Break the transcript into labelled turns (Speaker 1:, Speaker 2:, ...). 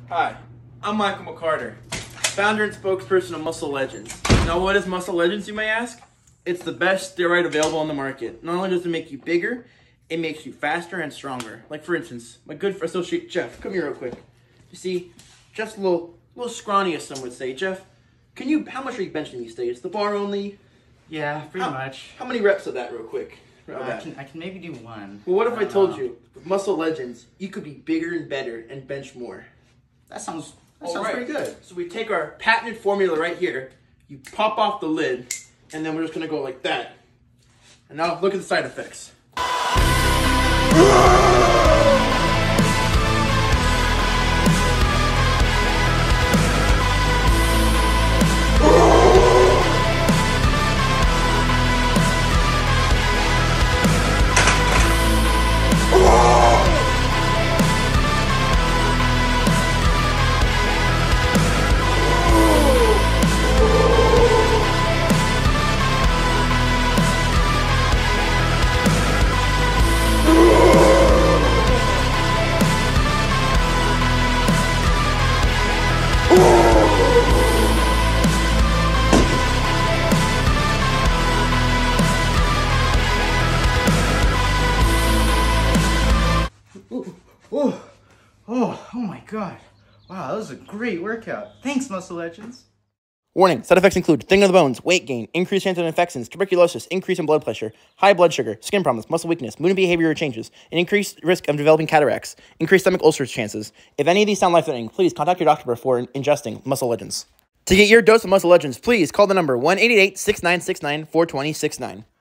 Speaker 1: Hi, I'm Michael McCarter, founder and spokesperson of Muscle Legends. Now what is Muscle Legends, you may ask? It's the best steroid available on the market. Not only does it make you bigger, it makes you faster and stronger. Like for instance, my good associate Jeff, come here real quick. You see, Jeff's a little scrawny, as some would say. Jeff, how much are you benching these days? The bar only?
Speaker 2: Yeah, pretty much.
Speaker 1: How many reps of that real quick?
Speaker 2: I can maybe do one.
Speaker 1: Well, what if I told you, with Muscle Legends, you could be bigger and better and bench more?
Speaker 2: That sounds pretty good.
Speaker 1: So we take our patented formula right here, you pop off the lid, and then we're just gonna go like that. And now look at the side effects.
Speaker 2: Oh my god. Wow, that was a great workout. Thanks, Muscle Legends.
Speaker 1: Warning, side effects include thinning of the bones, weight gain, increased chance of infections, tuberculosis, increase in blood pressure, high blood sugar, skin problems, muscle weakness, mood and behavior changes, an increased risk of developing cataracts, increased stomach ulcers chances. If any of these sound life-threatening, please contact your doctor before ingesting Muscle Legends. To get your dose of Muscle Legends, please call the number 1-888-6969-42069.